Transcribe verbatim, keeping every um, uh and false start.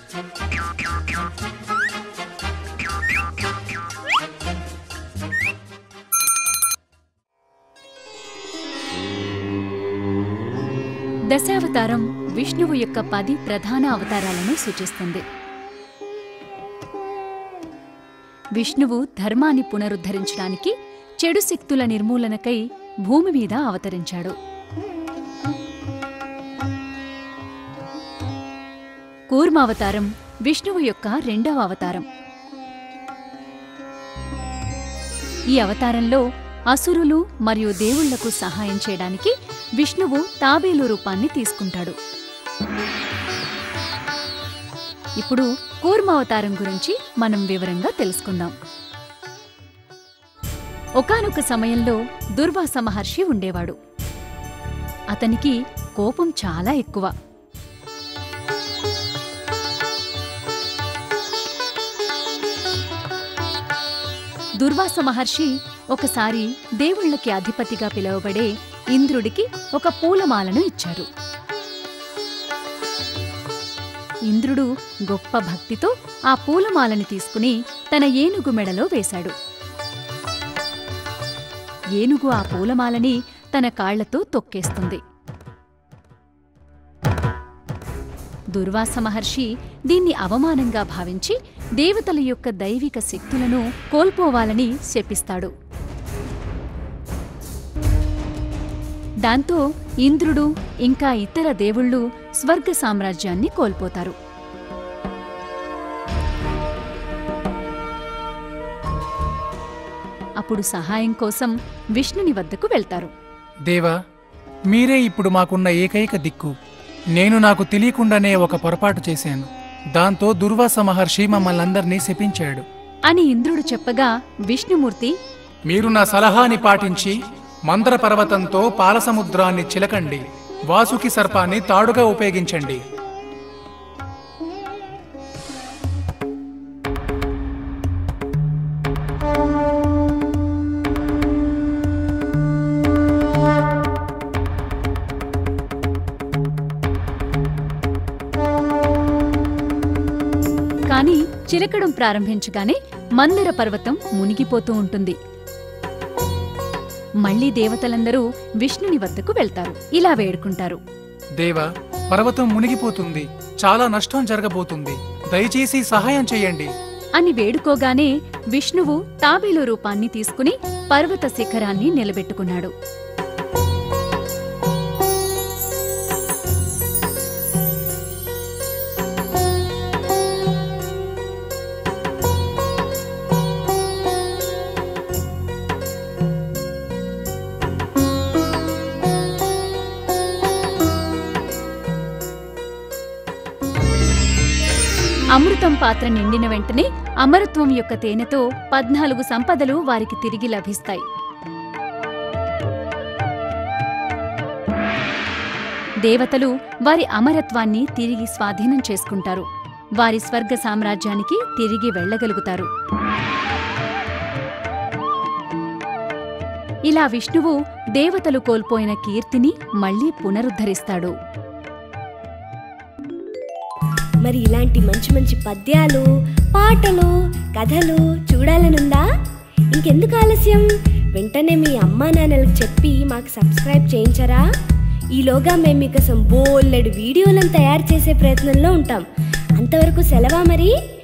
దశావతారం విష్ణువు యొక్క పది ప్రధాన అవతారాలను సూచిస్తుంది. విష్ణువు ధర్మాన్ని పునరుద్ధరించడానికి, చెడు శక్తుల నిర్మూలనకై భూమి మీద అవతరించాడు. కూర్మావతారం విష్ణువు యొక్క రెండవ అవతారం. ఈ అవతారంలో అసురులు మరియు దేవుళ్లకు సహాయం చేయడానికి విష్ణువు తాబేలు రూపాన్ని తీసుకుంటాడు. ఇప్పుడు కూర్మావతారం గురించి మనం వివరంగా తెలుసుకుందాం. ఒకానొక సమయంలో దుర్వాస మహర్షి ఉండేవాడు. అతనికి కోపం చాలా ఎక్కువ. దుర్వాస మహర్షి ఒకసారి దేవుళ్ళకి అధిపతిగా పిలువబడే ఇంద్రుడికి ఒక పూలమాలను ఇచ్చారు. ఇంద్రుడు గొప్ప భక్తితో ఆ పూలమాలని తీసుకుని తన ఏనుగు మెడలో వేశాడు. ఏనుగు ఆ పూలమాలని తన కాళ్లతో తొక్కేస్తుంది. దుర్వాస మహర్షి దీన్ని అవమానంగా భావించి దేవతల యొక్క దైవిక శక్తులను కోల్పోవాలని శపిస్తాడు. దాంతో ఇంద్రుడు ఇంకా ఇతర దేవుళ్ళు స్వర్గ సామ్రాజ్యాన్ని కోల్పోతారు. అప్పుడు సహాయం కోసం విష్ణుని వద్దకు వెళ్తారు. దేవా, మీరే ఇప్పుడు మాకున్న ఏకైక దిక్కు. నేను నాకు తెలియకుండానే ఒక పొరపాటు చేశాను. దాంతో దుర్వాస మహర్షి మమ్మల్నందర్నీ శపించాడు అని ఇంద్రుడు చెప్పగా విష్ణుమూర్తి, మీరు నా సలహాని పాటించి మందర పర్వతంతో పాలసముద్రాన్ని చిలకండి, వాసుకి సర్పాన్ని తాడుగా ఉపయోగించండి. కాని చిలకడం ప్రారంభించగానే మందర పర్వతం మునిగిపోతూ ఉంటుంది. మళ్లీ దేవతలందరూ విష్ణుని వద్దకు వెళ్తారు. ఇలా వేడుకుంటారు, దేవా, పర్వతం మునిగిపోతుంది, చాలా నష్టం జరగబోతుంది, దయచేసి సహాయం చెయ్యండి అని వేడుకోగానే విష్ణువు తాబేలు రూపాన్ని తీసుకుని పర్వత శిఖరాన్ని నిలబెట్టుకున్నాడు. అమృతం పాత్ర నిండిన వెంటనే అమరత్వం యొక్క తేనెతో పద్నాలుగు సంపదలు వారికి తిరిగి లభిస్తాయి. దేవతలు వారి అమరత్వాన్ని తిరిగి స్వాధీనం చేసుకుంటారు. వారి స్వర్గ సామ్రాజ్యానికి తిరిగి వెళ్లగలుగుతారు. ఇలా విష్ణువు దేవతలు కోల్పోయిన కీర్తిని మళ్లీ పునరుద్ధరిస్తాడు. మరి ఇలాంటి మంచి మంచి పద్యాలు, పాటలు, కథలు చూడాలనుందా? ఇంకెందుకు ఆలస్యం? వెంటనే మీ అమ్మా నాన్నలకు చెప్పి మాకు సబ్స్క్రైబ్ చేయించరా? ఈలోగా మేము మీకోసం బోలెడు వీడియోలను తయారు చేసే ప్రయత్నంలో ఉంటాం. అంతవరకు సెలవా మరి.